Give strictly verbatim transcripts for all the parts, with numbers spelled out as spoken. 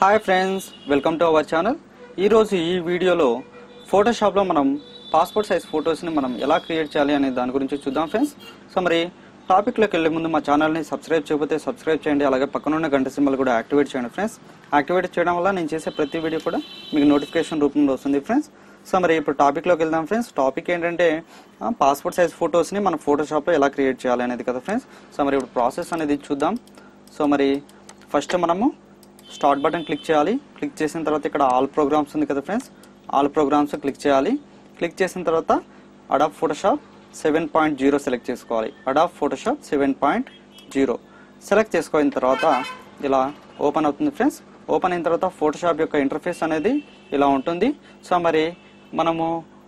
Hi friends, welcome to our channel. ఈరోజు ఈ వీడియోలో ఫోటోషాప్లో మనం పాస్పోర్ట్ సైజ్ ఫొటోస్ని మనం ఎలా క్రియేట్ చేయాలి అనే దాని గురించి చూద్దాం ఫ్రెండ్స్. సో మరి టాపిక్లోకి వెళ్ళే ముందు మా ఛానల్ని సబ్స్క్రైబ్ చేయకపోతే సబ్స్క్రైబ్ చేయండి, అలాగే పక్కనున్న గంట సింబల్ కూడా యాక్టివేట్ చేయండి ఫ్రెండ్స్. యాక్టివేట్ చేయడం వల్ల నేను చేసే ప్రతి వీడియో కూడా మీకు నోటిఫికేషన్ రూపంలో వస్తుంది ఫ్రెండ్స్. సో మరి ఇప్పుడు టాపిక్లోకి వెళ్దాం ఫ్రెండ్స్. టాపిక్ ఏంటంటే పాస్పోర్ట్ సైజ్ ఫొటోస్ని మనం ఫోటోషాప్లో ఎలా క్రియేట్ చేయాలి అనేది కదా ఫ్రెండ్స్. సో మరి ఇప్పుడు ప్రాసెస్ అనేది చూద్దాం. సో మరి ఫస్ట్ మనము స్టార్ట్ బటన్ క్లిక్ చేయాలి. క్లిక్ చేసిన తర్వాత ఇక్కడ ఆల్ ప్రోగ్రామ్స్ ఉంది కదా ఫ్రెండ్స్, ఆల్ ప్రోగ్రామ్స్ క్లిక్ చేయాలి. క్లిక్ చేసిన తర్వాత Adobe Photoshop seven point zero select చేసుకోవాలి. Adobe Photoshop seven point zero select చేసుకున్న తర్వాత ఇలా ఓపెన్ అవుతుంది ఫ్రెండ్స్. ఓపెన్ అయిన తర్వాత ఫోటోషాప్ యొక్క ఇంటర్ఫేస్ అనేది ఇలా ఉంటుంది. సో మరి మనము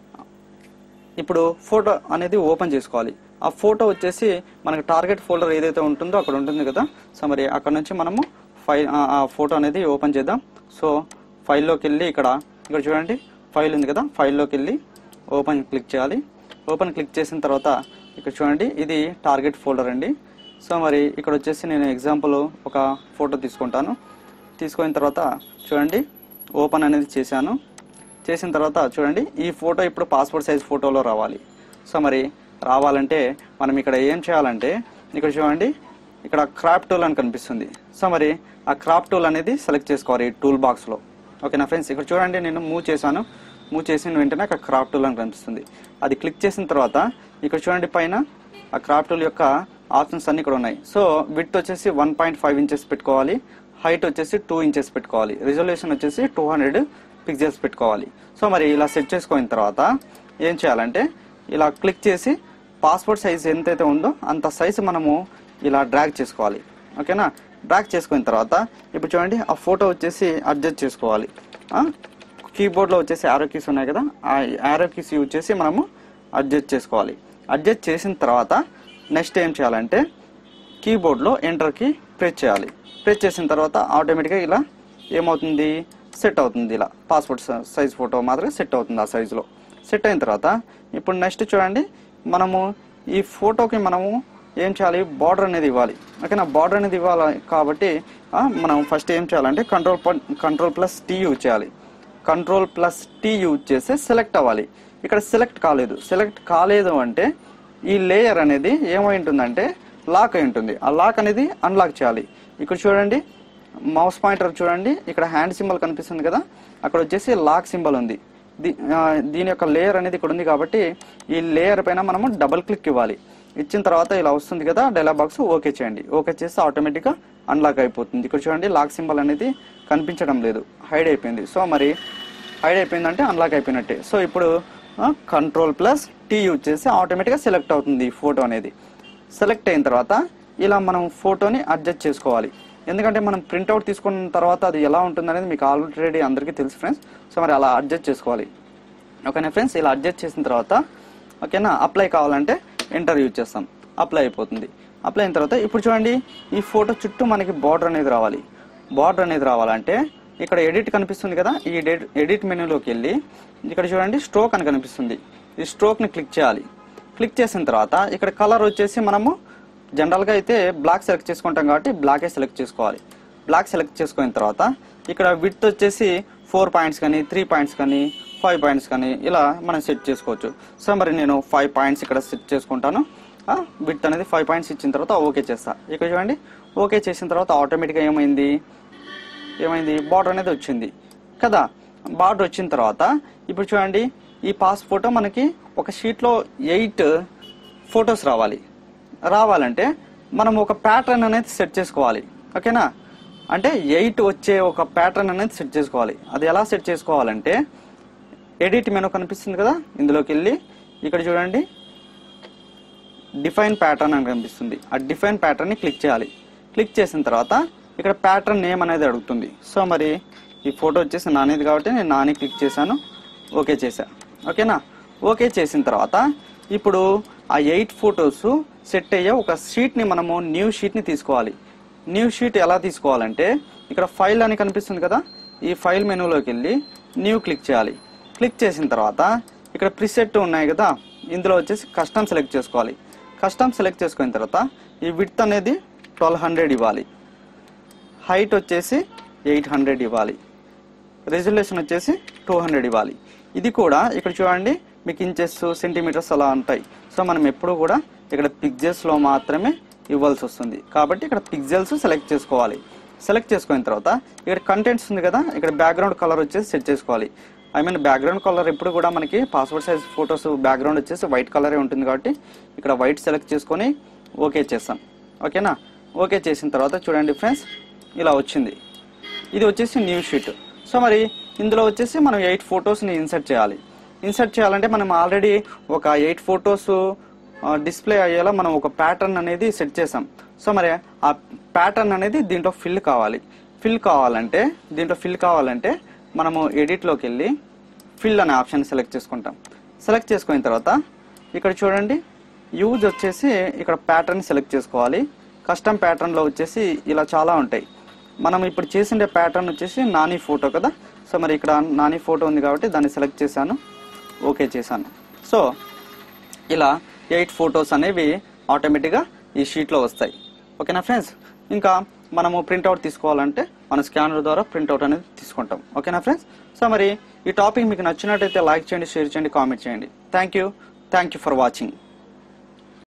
ఇప్పుడు ఫోటో అనేది ఓపెన్ చేసుకోవాలి. ఆ ఫోటో వచ్చేసి మనకి టార్గెట్ ఫోల్డర్ ఏదైతే ఉంటుందో అక్కడ ఉంటుంది కదా. సో మరి అక్కడ నుంచి మనము ఫైల్ ఆ ఫోటో అనేది ఓపెన్ చేద్దాం. సో ఫైల్లోకి వెళ్ళి ఇక్కడ ఇక్కడ చూడండి ఫైల్ ఉంది కదా, ఫైల్లోకి వెళ్ళి ఓపెన్ క్లిక్ చేయాలి. ఓపెన్ క్లిక్ చేసిన తర్వాత ఇక్కడ చూడండి ఇది టార్గెట్ ఫోల్డర్ అండి. సో మరి ఇక్కడ వచ్చేసి నేను ఎగ్జాంపుల్ ఒక ఫోటో తీసుకుంటాను. తీసుకున్న తర్వాత చూడండి ఓపెన్ అనేది చేశాను. చేసిన తర్వాత చూడండి ఈ ఫోటో ఇప్పుడు పాస్పోర్ట్ సైజ్ ఫోటోలో రావాలి. సో మరి రావాలంటే మనం ఇక్కడ ఏం చేయాలంటే ఇక్కడ చూడండి ఇక్కడ క్రాప్ టూల్ అని కనిపిస్తుంది. సో మరి ఆ క్రాప్ టూల్ అనేది సెలెక్ట్ చేసుకోవాలి ఈ టూల్ బాక్స్లో. ఓకేనా ఫ్రెండ్స్, ఇక్కడ చూడండి నేను మూవ్ చేశాను. మూవ్ చేసిన వెంటనే అక్కడ క్రాప్ టూల్ అని కనిపిస్తుంది. అది క్లిక్ చేసిన తర్వాత ఇక్కడ చూడండి పైన ఆ క్రాప్ టూల్ యొక్క ఆప్షన్స్ అన్ని ఇక్కడ ఉన్నాయి. సో విడ్త్ వచ్చేసి వన్ పాయింట్ ఫైవ్ ఇంచెస్ పెట్టుకోవాలి, హైట్ వచ్చేసి టూ ఇంచెస్ పెట్టుకోవాలి, రిజల్యూషన్ వచ్చేసి టూ హండ్రెడ్ పిక్సెల్స్ పెట్టుకోవాలి. సో మరి ఇలా సెట్ చేసుకున్న తర్వాత ఏం చేయాలంటే ఇలా క్లిక్ చేసి పాస్పోర్ట్ సైజ్ ఎంతైతే ఉందో అంత సైజు మనము ఇలా డ్రాగ్ చేసుకోవాలి. ఓకేనా, డ్రాగ్ చేసుకున్న తర్వాత ఇప్పుడు చూడండి ఆ ఫోటో వచ్చేసి అడ్జస్ట్ చేసుకోవాలి. కీబోర్డ్లో వచ్చేసి యారో కీస్ ఉన్నాయి కదా, ఆ యారో కీస్ యూజ్ చేసి మనము అడ్జస్ట్ చేసుకోవాలి. అడ్జస్ట్ చేసిన తర్వాత నెక్స్ట్ ఏం చేయాలంటే కీబోర్డ్లో ఎంటర్కి ప్రెస్ చేయాలి. ప్రెస్ చేసిన తర్వాత ఆటోమేటిక్గా ఇలా ఏమవుతుంది, సెట్ అవుతుంది. ఇలా పాస్పోర్ట్ సైజ్ ఫోటో మాత్రమే సెట్ అవుతుంది ఆ సైజులో. సెట్ అయిన తర్వాత ఇప్పుడు నెక్స్ట్ చూడండి మనము ఈ ఫోటోకి మనము ఏం చేయాలి, బార్డర్ అనేది ఇవ్వాలి. ఓకేనా, బార్డర్ అనేది ఇవ్వాలి కాబట్టి మనం ఫస్ట్ ఏం చేయాలంటే control control plus T use చేయాలి. కంట్రోల్ ప్లస్ టీ యూజ్ చేస్తే సెలెక్ట్ అవ్వాలి. ఇక్కడ సెలెక్ట్ కాలేదు. సెలెక్ట్ కాలేదు అంటే ఈ లేయర్ అనేది ఏమై ఉంటుందంటే లాక్ అయి ఉంటుంది. ఆ లాక్ అనేది అన్లాక్ చేయాలి. ఇక్కడ చూడండి మౌస్ పాయింటర్ చూడండి ఇక్కడ హ్యాండ్ సింబల్ కనిపిస్తుంది కదా, అక్కడ వచ్చేసి లాక్ సింబల్ ఉంది. దీని యొక్క లేయర్ అనేది ఇక్కడ ఉంది కాబట్టి ఈ లేయర్ పైన మనము డబుల్ క్లిక్ ఇవ్వాలి. ఇచ్చిన తర్వాత ఇలా వస్తుంది కదా డైలాగ్ బాక్స్, ఓకే చేయండి. ఓకే చేస్తే ఆటోమేటిక్గా అన్లాక్ అయిపోతుంది. ఇక్కడ చూడండి లాక్ సింబల్ అనేది కనిపించడం లేదు, హైడ్ అయిపోయింది. సో మరి హైడ్ అయిపోయిందంటే అన్లాక్ అయిపోయినట్టే. సో ఇప్పుడు కంట్రోల్ ప్లస్ టీ యూజ్ చేసి ఆటోమేటిక్గా సెలెక్ట్ అవుతుంది ఈ ఫోటో అనేది. సెలెక్ట్ అయిన తర్వాత ఇలా మనం ఫోటోని అడ్జస్ట్ చేసుకోవాలి. ఎందుకంటే మనం ప్రింట్అవుట్ తీసుకున్న తర్వాత అది ఎలా ఉంటుంది అనేది మీకు ఆల్రెడీ అందరికీ తెలుసు ఫ్రెండ్స్. సో మరి అలా అడ్జస్ట్ చేసుకోవాలి. ఓకేనా ఫ్రెండ్స్, ఇలా అడ్జస్ట్ చేసిన తర్వాత ఓకేనా అప్లై కావాలంటే ఎంటర్ యూజ్ చేస్తాం, అప్లై అయిపోతుంది. అప్లై అయిన తర్వాత ఇప్పుడు చూడండి ఈ ఫోటో చుట్టూ మనకి బార్డర్ అనేది రావాలి. బార్డర్ అనేది రావాలంటే ఇక్కడ ఎడిట్ కనిపిస్తుంది కదా, ఈ ఎడిట్ మెనూలోకి వెళ్ళి ఇక్కడ చూడండి స్ట్రోక్ అని కనిపిస్తుంది. ఈ స్ట్రోక్ని క్లిక్ చేయాలి. క్లిక్ చేసిన తర్వాత ఇక్కడ కలర్ వచ్చేసి మనము జనరల్గా అయితే బ్లాక్ సెలెక్ట్ చేసుకుంటాం కాబట్టి బ్లాకే సెలెక్ట్ చేసుకోవాలి. బ్లాక్ సెలెక్ట్ చేసుకున్న తర్వాత ఇక్కడ విడ్త్ వచ్చేసి ఫోర్ పాయింట్స్ కానీ త్రీ పాయింట్స్ కానీ ఫైవ్ పాయింట్స్ కానీ ఇలా మనం సెట్ చేసుకోవచ్చు. సో మరి నేను ఫైవ్ పాయింట్స్ ఇక్కడ సెట్ చేసుకుంటాను. విడ్త్ అనేది ఫైవ్ పాయింట్స్ ఇచ్చిన తర్వాత ఓకే చేస్తా. ఇక్కడ చూడండి ఓకే చేసిన తర్వాత ఆటోమేటిక్గా ఏమైంది ఏమైంది బార్డర్ అనేది వచ్చింది కదా. బార్డర్ వచ్చిన తర్వాత ఇప్పుడు చూడండి ఈ పాస్ ఫోటో మనకి ఒక షీట్లో ఎయిట్ ఫొటోస్ రావాలి. రావాలంటే మనం ఒక ప్యాటర్న్ అనేది సెట్ చేసుకోవాలి. ఓకేనా, అంటే ఎయిట్ వచ్చే ఒక ప్యాటర్న్ అనేది సెట్ చేసుకోవాలి. అది ఎలా సెట్ చేసుకోవాలంటే ఎడిట్ మెనూ కనిపిస్తుంది కదా, ఇందులోకి వెళ్ళి ఇక్కడ చూడండి డిఫైన్ ప్యాటర్న్ అని కనిపిస్తుంది. ఆ డిఫైన్ ప్యాటర్న్ని క్లిక్ చేయాలి. క్లిక్ చేసిన తర్వాత ఇక్కడ ప్యాటర్న్ నేమ్ అనేది అడుగుతుంది. సో మరి ఈ ఫోటో వచ్చేసి నానేది కాబట్టి నేను నాని క్లిక్ చేశాను, ఓకే చేశా. ఓకేనా, ఓకే చేసిన తర్వాత ఇప్పుడు ఆ ఎయిట్ ఫొటోస్ సెట్ అయ్యే ఒక షీట్ని మనము న్యూ షీట్ని తీసుకోవాలి. న్యూ షీట్ ఎలా తీసుకోవాలంటే ఇక్కడ ఫైల్ అని కనిపిస్తుంది కదా, ఈ ఫైల్ మెనూలోకి వెళ్ళి న్యూ క్లిక్ చేయాలి. క్లిక్ చేసిన తర్వాత ఇక్కడ ప్రిసెట్ ఉన్నాయి కదా, ఇందులో వచ్చేసి కస్టమ్ సెలెక్ట్ చేసుకోవాలి. కస్టమ్ సెలెక్ట్ చేసుకున్న తర్వాత ఈ విడ్త్ అనేది ట్వెల్వ్ హండ్రెడ్ ఇవ్వాలి. హైట్ వచ్చేసి ఎయిట్ హండ్రెడ్ ఇవ్వాలి. రెజల్యూషన్ వచ్చేసి టూ హండ్రెడ్ ఇవ్వాలి. ఇది కూడా ఇక్కడ చూడండి మీకు ఇంచెస్ సెంటీమీటర్స్ అలా ఉంటాయి. సో మనం ఎప్పుడు కూడా ఇక్కడ పిక్జెల్స్లో మాత్రమే ఇవ్వాల్సి వస్తుంది. కాబట్టి ఇక్కడ పిక్జెల్స్ సెలెక్ట్ చేసుకోవాలి. సెలెక్ట్ చేసుకున్న తర్వాత ఇక్కడ కంటెంట్స్ ఉంది కదా, ఇక్కడ బ్యాక్గ్రౌండ్ కలర్ వచ్చేసి సెట్ చేసుకోవాలి. ఐ మీన్ బ్యాక్గ్రౌండ్ కలర్ ఎప్పుడు కూడా మనకి పాస్పోర్ట్ సైజ్ ఫొటోస్ బ్యాక్గ్రౌండ్ వచ్చేసి వైట్ కలరే ఉంటుంది కాబట్టి ఇక్కడ వైట్ సెలెక్ట్ చేసుకొని ఓకే చేస్తాం. ఓకేనా? ఓకే చేసిన తర్వాత చూడండి ఫ్రెండ్స్ ఇలా వచ్చింది. ఇది వచ్చేసి న్యూ షీట్. సో మరి ఇందులో వచ్చేసి మనం ఎయిట్ ఫొటోస్ని ఇన్సర్ట్ చేయాలి. ఇన్సర్ట్ చేయాలంటే మనం ఆల్రెడీ ఒక ఎయిట్ ఫొటోస్ డిస్ప్లే అయ్యేలా మనం ఒక ప్యాటర్న్ అనేది సెట్ చేసాం. సో మరి ఆ ప్యాటర్న్ అనేది దీంట్లో ఫిల్ కావాలి. ఫిల్ కావాలంటే దీంట్లో ఫిల్ కావాలంటే మనము ఎడిట్లోకి వెళ్ళి ఫిల్ అనే ఆప్షన్ సెలెక్ట్ చేసుకుంటాం. సెలెక్ట్ చేసుకున్న తర్వాత ఇక్కడ చూడండి యూజ్ వచ్చేసి ఇక్కడ ప్యాటర్న్ సెలెక్ట్ చేసుకోవాలి. కస్టమ్ ప్యాటర్న్లో వచ్చేసి ఇలా చాలా ఉంటాయి. మనం ఇప్పుడు చేసిండే ప్యాటర్న్ వచ్చేసి నాని ఫోటో కదా. సో మరి ఇక్కడ నాని ఫోటో ఉంది కాబట్టి దాన్ని సెలెక్ట్ చేశాను, ఓకే చేశాను. సో ఇలా ఎయిట్ ఫొటోస్ అనేవి ఆటోమేటిక్గా ఈ షీట్లో వస్తాయి. ఓకేనా ఫ్రెండ్స్? ఇంకా మనము ప్రింట్అవుట్ తీసుకోవాలంటే మన స్కానర్ ద్వారా ప్రింట్అవుట్ అనేది తీసుకుంటాం. ఓకేనా ఫ్రెండ్స్? సో మరి ఈ టాపిక్ మీకు నచ్చినట్టయితే లైక్ చేయండి, షేర్ చేయండి, కామెంట్ చేయండి. Thank you thank you for watching.